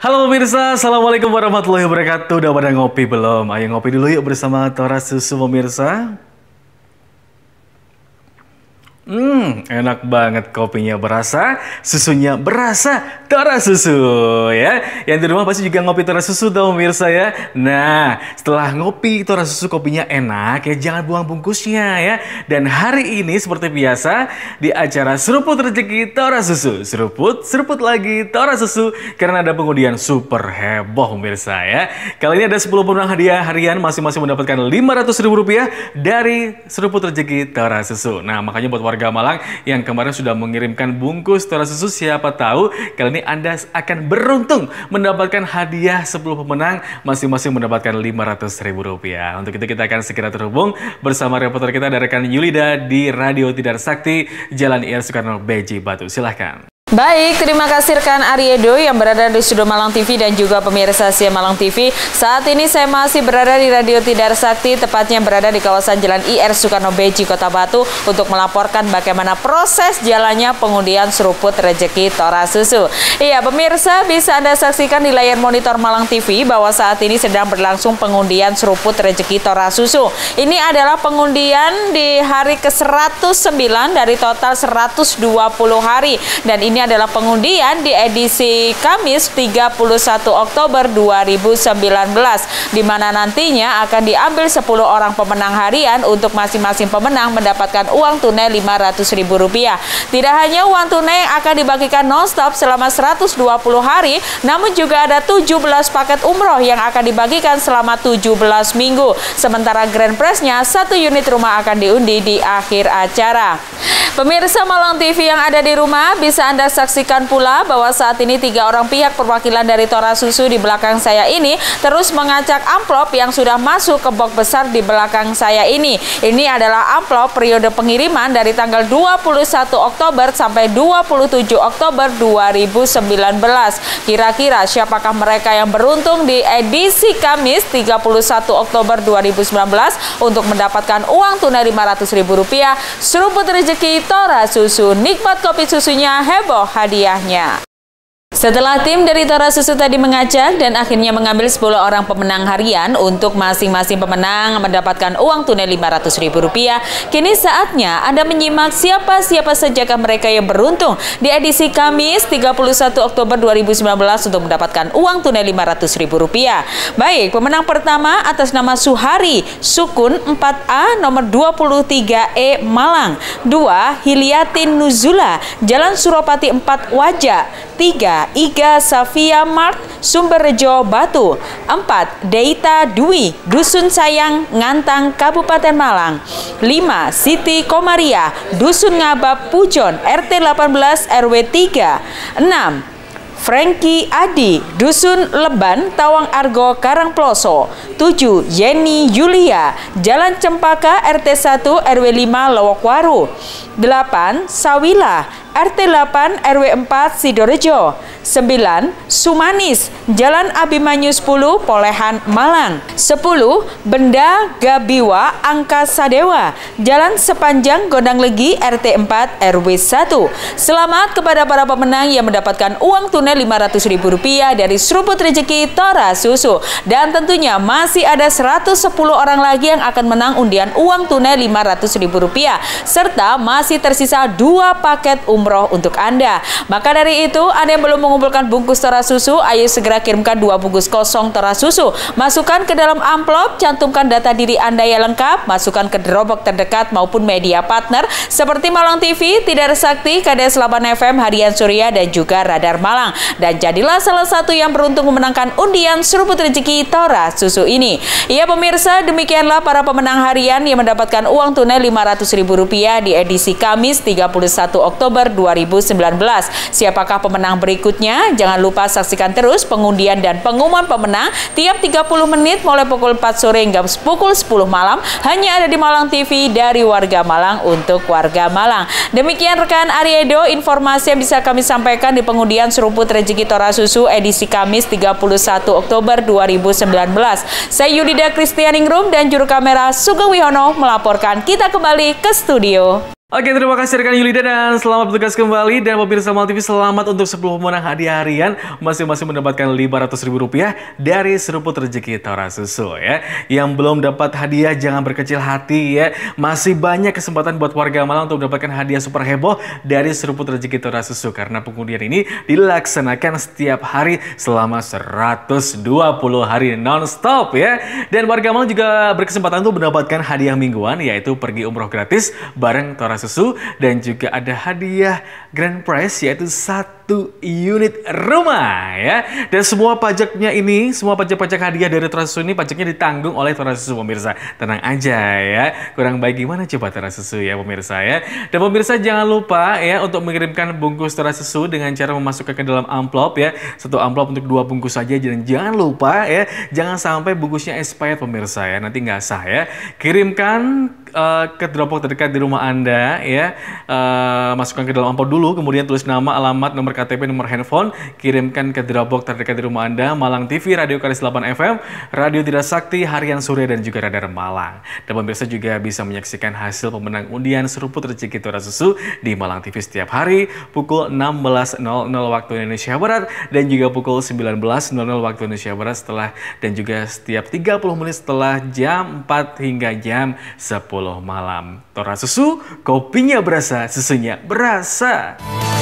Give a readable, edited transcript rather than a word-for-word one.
Halo pemirsa, Assalamualaikum warahmatullahi wabarakatuh. Udah pada ngopi belum? Ayo ngopi dulu yuk bersama Tora Susu pemirsa. Enak banget kopinya berasa, susunya berasa, Tora Susu ya. Yang di rumah pasti juga ngopi Tora Susu tau pemirsa ya. Nah, setelah ngopi Tora Susu kopinya enak ya, jangan buang bungkusnya ya. Dan hari ini seperti biasa di acara Seruput Rezeki Tora Susu, seruput lagi Tora Susu karena ada pengundian super heboh pemirsa ya. Kali ini ada 10 pemenang hadiah harian masing-masing mendapatkan Rp500.000 dari Seruput Rezeki Tora Susu. Nah, makanya buat warga Malang yang kemarin sudah mengirimkan bungkus Tora Susu, siapa tahu kali ini Anda akan beruntung mendapatkan hadiah 10 pemenang masing-masing mendapatkan Rp500.000. Untuk itu kita akan segera terhubung bersama reporter kita dari rekan Yulida di Radio Tidar Sakti, Jalan Ir Soekarno Beji Batu. Silahkan. Baik, terima kasih rekan Ariedo yang berada di Studio Malang TV dan juga pemirsa Sia Malang TV. Saat ini saya masih berada di Radio Tidar Sakti, tepatnya berada di kawasan Jalan IR Soekarno Beji, Kota Batu, untuk melaporkan bagaimana proses jalannya pengundian Seruput Rezeki Tora Susu. Iya, pemirsa bisa Anda saksikan di layar monitor Malang TV bahwa saat ini sedang berlangsung pengundian Seruput Rezeki Tora Susu. Ini adalah pengundian di hari ke-109 dari total 120 hari. Dan ini adalah pengundian di edisi Kamis 31 Oktober 2019, di mana nantinya akan diambil 10 orang pemenang harian untuk masing-masing pemenang mendapatkan uang tunai Rp500.000. Tidak hanya uang tunai yang akan dibagikan non-stop selama 120 hari, namun juga ada 17 paket umroh yang akan dibagikan selama 17 minggu. Sementara grand prize-nya 1 unit rumah akan diundi di akhir acara. Pemirsa Malang TV yang ada di rumah, bisa Anda saksikan pula bahwa saat ini 3 orang pihak perwakilan dari Tora Susu di belakang saya ini terus mengacak amplop yang sudah masuk ke box besar di belakang saya ini. Ini adalah amplop periode pengiriman dari tanggal 21 Oktober sampai 27 Oktober 2019. Kira-kira siapakah mereka yang beruntung di edisi Kamis 31 Oktober 2019 untuk mendapatkan uang tunai Rp500.000 Seruput Rezeki Tora Susu. Nikmat kopi susunya, heboh hadiahnya. Setelah tim dari Tora Susu tadi mengacak dan akhirnya mengambil 10 orang pemenang harian untuk masing-masing pemenang mendapatkan uang tunai Rp500.000, kini saatnya Anda menyimak siapa sajakah mereka yang beruntung di edisi Kamis 31 Oktober 2019 untuk mendapatkan uang tunai Rp500.000. Baik, pemenang pertama atas nama Suhari Sukun 4A nomor 23E Malang. 2. Hiliatin Nuzula Jalan Suropati 4 Wajah. 3. Iga Safia Mart Sumberjo Batu. 4. Deita Dwi Dusun Sayang Ngantang Kabupaten Malang. 5. Siti Komaria Dusun Ngabab Pujon RT 18 RW 3. 6. Frankie Adi Dusun Leban Tawang Argo Karangploso. 7. Yeni Yulia Jalan Cempaka RT 1 RW 5 Lowokwaru. 8. Sawila RT 8 RW 4 Sidorejo. 9. Sumanis Jalan Abimanyu 10 Polehan Malang. 10. Benda Gabiwa Angka Sadewa Jalan Sepanjang Gondang Legi RT 4 RW 1. Selamat kepada para pemenang yang mendapatkan uang tunai Rp500.000 dari Seruput Rezeki Tora Susu. Dan tentunya masih ada 110 orang lagi yang akan menang undian uang tunai Rp500.000 serta masih tersisa 2 paket umroh untuk Anda. Maka dari itu, Anda yang belum mengumpulkan bungkus Tora Susu, ayo segera kirimkan 2 bungkus kosong Tora Susu. Masukkan ke dalam amplop, cantumkan data diri Anda yang lengkap, masukkan ke Dropbox terdekat maupun media partner seperti Malang TV, Tidar Sakti, KDS 8 FM, Harian Surya, dan juga Radar Malang. Dan jadilah salah satu yang beruntung memenangkan undian Seruput Rezeki Tora Susu ini. Ya pemirsa, demikianlah para pemenang harian yang mendapatkan uang tunai Rp500.000 di edisi Kamis 31 Oktober 2019. Siapakah pemenang berikutnya? Jangan lupa saksikan terus pengundian dan pengumuman pemenang tiap 30 menit mulai pukul 4 sore hingga pukul 10 malam hanya ada di Malang TV, dari warga Malang untuk warga Malang. Demikian rekan Ariedo informasi yang bisa kami sampaikan di pengundian Seruput Rezeki Tora Susu edisi Kamis 31 Oktober 2019. Saya Yulida Kristianingrum dan juru kamera Sugeng Wihono melaporkan. Kita kembali ke studio. Oke, terima kasih rekan Yulida dan selamat bertugas kembali. Dan pemirsa Malang TV, selamat untuk 10 pemenang hadiah harian. Masing-masing mendapatkan Rp500.000 dari seruput rezeki Tora Susu ya. Yang belum dapat hadiah jangan berkecil hati ya. Masih banyak kesempatan buat warga Malang untuk mendapatkan hadiah super heboh dari seruput rezeki Tora Susu. Karena pengundian ini dilaksanakan setiap hari selama 120 hari non-stop ya. Dan warga Malang juga berkesempatan untuk mendapatkan hadiah mingguan, yaitu pergi umroh gratis bareng Tora Susu, dan juga ada hadiah grand prize yaitu 1 unit rumah ya. Dan semua pajaknya ini, semua pajak-pajak hadiah dari Tora Susu ini pajaknya ditanggung oleh Tora Susu pemirsa. Tenang aja ya. Kurang baik gimana coba Tora Susu ya pemirsa ya. Dan pemirsa jangan lupa ya untuk mengirimkan bungkus Tora Susu dengan cara memasukkan ke dalam amplop ya. 1 amplop untuk 2 bungkus saja, dan jangan lupa ya, jangan sampai bungkusnya expired pemirsa ya. Nanti nggak sah ya. Kirimkan ke Dropbox terdekat di rumah Anda ya. Masukkan ke dalam amplop dulu, kemudian tulis nama, alamat, nomor KTP, nomor handphone, kirimkan ke Dropbox terdekat di rumah Anda. Malang TV, Radio Karis 8 FM, Radio Tidak Sakti, Harian Surya, dan juga Radar Malang. Dan pemirsa juga bisa menyaksikan hasil pemenang undian seruput rezeki Tora Susu di Malang TV setiap hari pukul 16.00 waktu Indonesia Barat dan juga pukul 19.00 waktu Indonesia Barat, setelah dan juga setiap 30 menit setelah jam 4 hingga jam 10 malam. Tora Susu, kopinya berasa, susunya berasa.